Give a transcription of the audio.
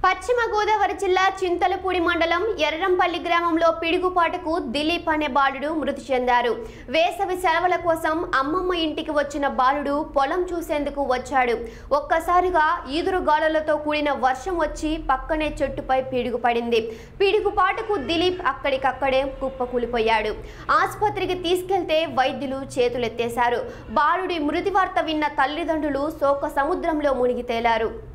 పశ్చిమ గోదావరి జిల్లా చింతలపూడి మండలం ఎర్రంపల్లి గ్రామంలో పిడుగుపాటుకు దిలీప్ అనే బాలుడు మృతి చెందారు. వేసవి సెలవుల కోసం అమ్మమ్మ ఇంటికి వచ్చిన బాలుడు పొలం చూసేందుకు వచ్చాడు. ఒక్కసారిగా ఈదురుగాలులతో కూడిన వర్షం వచ్చి పక్కనే చెట్టుపై పిడుగు పడింది. పిడుగుపాటుకు దిలీప్ అక్కడికక్కడే కుప్పకూలిపోయాడు. ఆసుపత్రికి తీసుకెళ్తే వైద్యులు చేతులెత్తేశారు. బాలుడి మృతి వార్త విన్న తల్లిదండ్రులు శోక సముద్రంలో మునిగి తేలారు.